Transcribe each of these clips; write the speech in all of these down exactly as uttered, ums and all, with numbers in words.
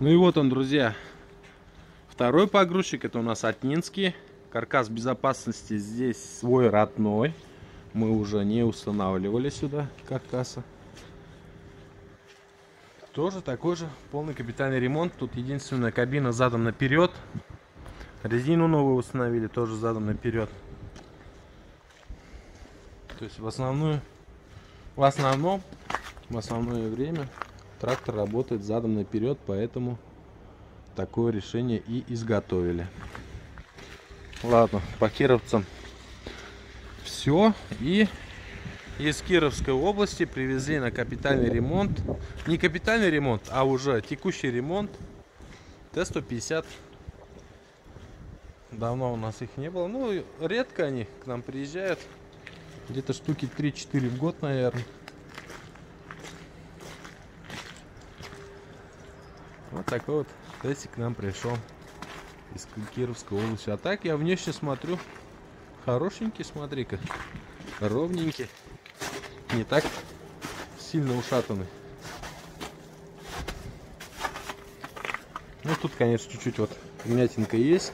Ну и вот он, друзья. Второй погрузчик. Это у нас Атнинский. Каркас безопасности здесь свой родной. Мы уже не устанавливали сюда каркаса. Тоже такой же полный капитальный ремонт. Тут единственная кабина задом наперед. Резину новую установили, тоже задом наперед. То есть в основную, в основном, в основное время трактор работает задом наперед, поэтому такое решение и изготовили. Ладно, по кировцам все. И из Кировской области привезли на капитальный ремонт. Не капитальный ремонт, а уже текущий ремонт. Т сто пятьдесят. Давно у нас их не было. Ну, редко они к нам приезжают. Где-то штуки три-четыре в год, наверное. Вот такой вот тестик к нам пришел из Кировской области. А так я внешне смотрю. Хорошенький, смотри-ка. Ровненький. Не так сильно ушатанный. Ну, тут, конечно, чуть-чуть вот вмятинка есть.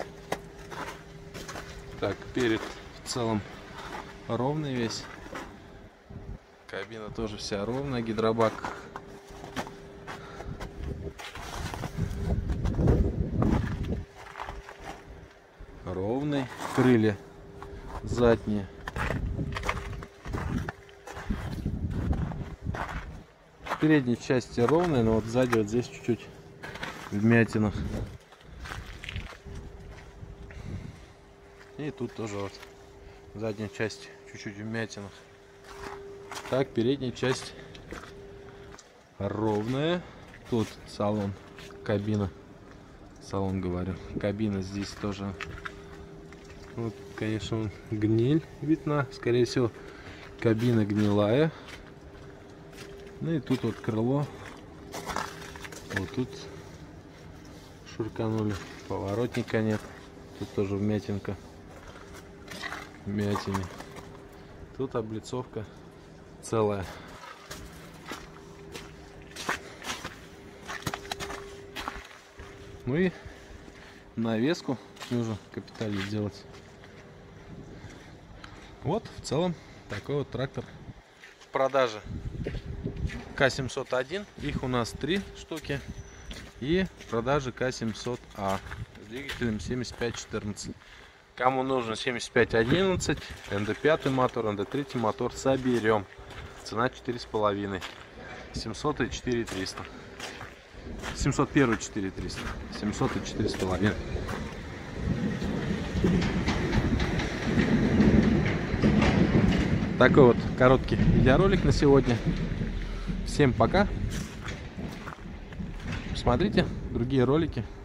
Так, перед в целом ровный весь. Кабина тоже вся ровная, гидробак. Ровный. Крылья задние. В передней части ровная, но вот сзади вот здесь чуть-чуть вмятина. И тут тоже вот задняя часть чуть-чуть вмятина. Так, передняя часть ровная. Тут салон, кабина. Салон, говорю. Кабина здесь тоже. Вот, конечно, гниль видна. Скорее всего, кабина гнилая. Ну и тут вот крыло. Вот тут шурканули. Поворотника нет. Тут тоже вмятинка. Вмятине. Тут облицовка целая. Ну и навеску нужно капитально сделать. Вот в целом такой вот трактор в продаже. К семьсот один, их у нас три штуки. И в продаже К семьсот А с двигателем семьдесят пять четырнадцать. Кому нужно семьдесят пять одиннадцать, Н Д пять мотор, Н Д три мотор, соберем. Цена четыре с половиной. семьсот и четыре триста. семьсот один четыре триста. семьсот и четыре с половиной. Такой вот короткий видеоролик на сегодня. Всем пока. Смотрите другие ролики.